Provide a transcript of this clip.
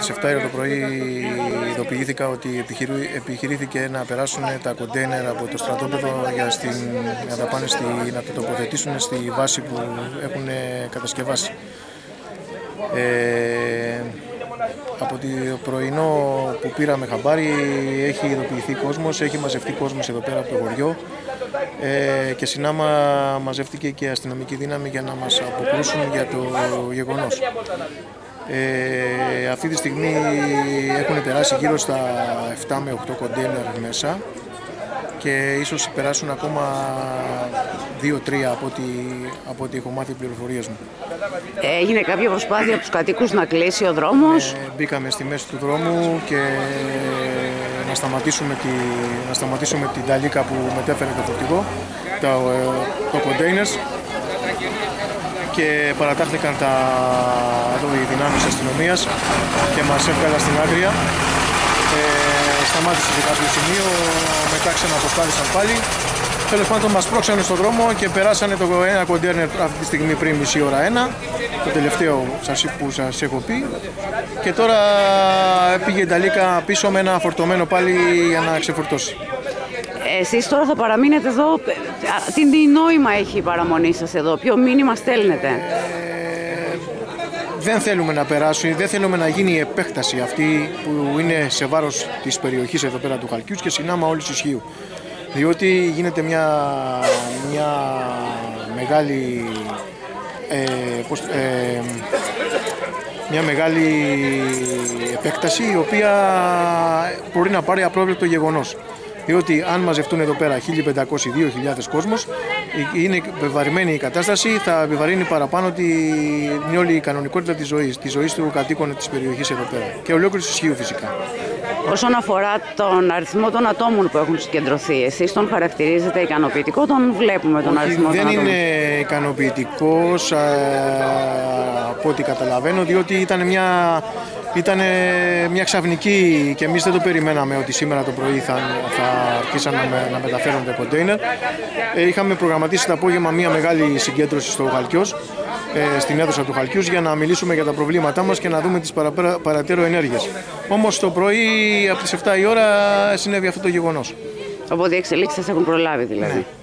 τις 7 το πρωί ειδοποιήθηκα ότι επιχειρήθηκε να περάσουν τα κοντέινερ από το στρατόπεδο να τα πάνε να το τοποθετήσουν στη βάση που έχουν κατασκευάσει. Από το πρωινό που πήραμε χαμπάρι έχει ειδοποιηθεί κόσμος, έχει μαζευτεί κόσμος εδώ πέρα από το χωριό και συνάμα μαζεύτηκε και αστυνομική δύναμη για να μας αποκρούσουν για το γεγονός. Αυτή τη στιγμή έχουν περάσει γύρω στα 7 με 8 κοντέινερ μέσα και ίσως περάσουν ακόμα 2-3 από ό,τι έχω μάθει οι πληροφορίες μου. Έγινε κάποια προσπάθεια από τους κατοίκους να κλείσει ο δρόμος? Μπήκαμε στη μέση του δρόμου και να σταματήσουμε την ταλίκα που μετέφερε το φορτηγό, το κοντέινερς, και παρατάχθηκαν οι δυνάμεις αστυνομίας και μας έβγαλαν στην άκρη. Σταμάτησε σε κάποιο σημείο, μετά ξαναποστάλησαν πάλι. Τέλος πάντων μας πρόξανε στον δρόμο και περάσανε το ένα κοντέρνερ αυτή τη στιγμή πριν μισή ώρα το τελευταίο που σας έχω πει, και τώρα πήγε η ταλίκα πίσω με ένα φορτωμένο πάλι για να ξεφορτώσει. Εσείς τώρα θα παραμείνετε εδώ, τι νόημα έχει η παραμονή σας εδώ, ποιο μήνυμα στέλνετε? Δεν θέλουμε να περάσει, δεν θέλουμε να γίνει η επέκταση αυτή που είναι σε βάρος της περιοχής εδώ πέρα του Χαλκιούς και συνάμα όλης της Ισχύου. Διότι γίνεται μια μεγάλη επέκταση, η οποία μπορεί να πάρει απρόβλεπτο γεγονός. Διότι αν μαζευτούν εδώ πέρα 1.500-2.000 κόσμος, είναι επιβαρημένη η κατάσταση, θα επιβαρύνει παραπάνω την όλη η κανονικότητα της ζωής του κατοίκων της περιοχής εδώ πέρα και ολόκληρης της Ισχύου φυσικά. Όσον αφορά τον αριθμό των ατόμων που έχουν συγκεντρωθεί, εσείς τον χαρακτηρίζετε ικανοποιητικό, τον βλέπουμε τον αριθμό των ατόμων? Δεν είναι ικανοποιητικός από ό,τι καταλαβαίνω, διότι ήταν μια ξαφνική και εμείς δεν το περιμέναμε ότι σήμερα το πρωί θα αρχίσαν να μεταφέρονται κοντέινερ. Είχαμε προγραμματίσει το απόγευμα μια μεγάλη συγκέντρωση στο Χαλκιός, στην αίθουσα του Χαλκιούς, για να μιλήσουμε για τα προβλήματά μας και να δούμε τις παρατέρω ενέργειες. Όμως το πρωί από τις 7 η ώρα συνέβη αυτό το γεγονός. Οπότε οι εξελίξεις σας έχουν προλάβει δηλαδή? Ναι.